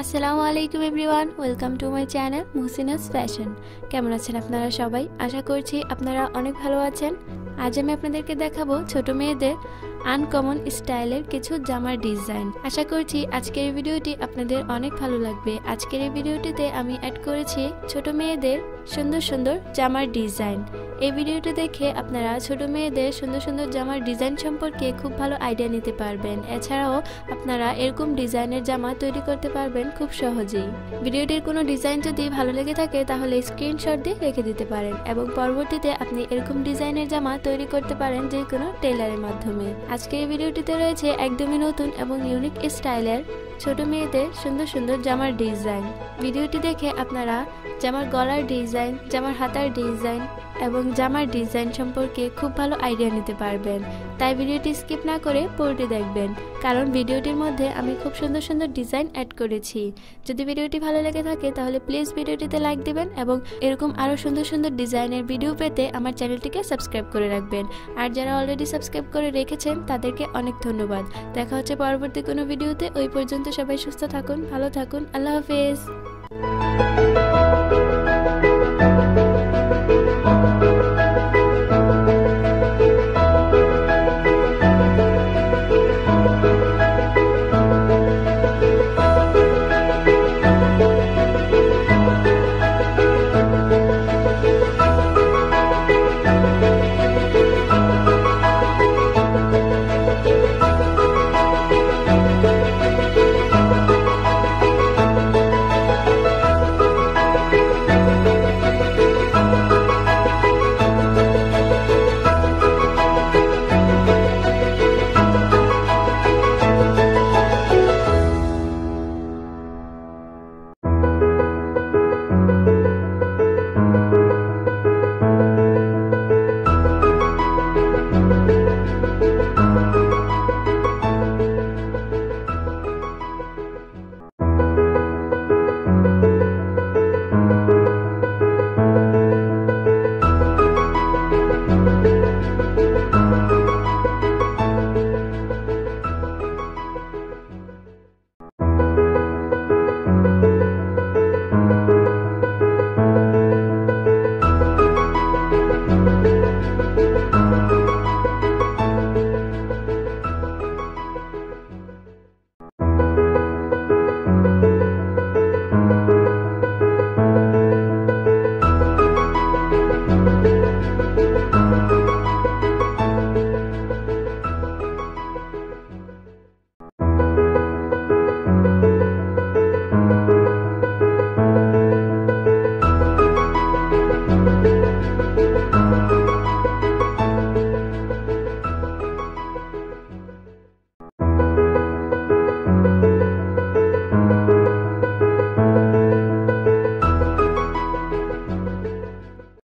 আসসালামু আলাইকুম everyone, welcome to my channel Muhsina's fashion. কেমন আছেন আপনারা সবাই? আশা করছি আপনারা অনেক ভালো আছেন। আজ আমি আপনাদেরকে দেখাবো ছোট মেয়েদের আনকমন স্টাইলের কিছু জামার ডিজাইন। আশা করছি আজকের এই ভিডিওটি আপনাদের অনেক ভালো লাগবে। আজকের এই ভিডিওটিতে আমি অ্যাড করেছি ছোট মেয়েদের সুন্দর সুন্দর জামার ডিজাইন। এই ভিডিওটি দেখে আপনারা ছোট মেয়েদের সুন্দর সুন্দর জামার ডিজাইন সম্পর্কে খুব ভালো আইডিয়া নিতে পারবেন। এছাড়াও আপনারা এরকম ডিজাইনের জামা তৈরি করতে পারবেন খুব সহজেই। ভিডিওটির কোনো ডিজাইন যদি ভালো লেগে থাকে তাহলে স্ক্রিনশট দিয়ে রেখে দিতে পারেন এবং পরবর্তীতে আপনি এরকম ডিজাইনের জামা তৈরি করতে পারেন যে কোনো টেলারের মাধ্যমে। আজকের এই ভিডিওটিতে রয়েছে একদমই নতুন এবং ইউনিক স্টাইলের ছোট মেয়েদের সুন্দর সুন্দর জামার ডিজাইন। ভিডিওটি দেখে আপনারা জামার গলার ডিজাইন, জামার হাতার ডিজাইন এবং জামার ডিজাইন সম্পর্কে খুব ভালো আইডিয়া নিতে পারবেন। তাই ভিডিওটি স্কিপ না করে পুরোটি দেখবেন, কারণ ভিডিওটির মধ্যে আমি খুব সুন্দর সুন্দর ডিজাইন অ্যাড করেছি। যদি ভিডিওটি ভালো লেগে থাকে তাহলে প্লিজ ভিডিওটিতে লাইক দিবেন এবং এরকম আরও সুন্দর সুন্দর ডিজাইনের ভিডিও পেতে আমার চ্যানেলটিকে সাবস্ক্রাইব করে রাখবেন। আর যারা অলরেডি সাবস্ক্রাইব করে রেখেছেন তাদেরকে অনেক ধন্যবাদ। দেখা হচ্ছে পরবর্তী কোনো ভিডিওতে। ওই পর্যন্ত সবাই সুস্থ থাকুন, ভালো থাকুন। আল্লাহ হাফেজ।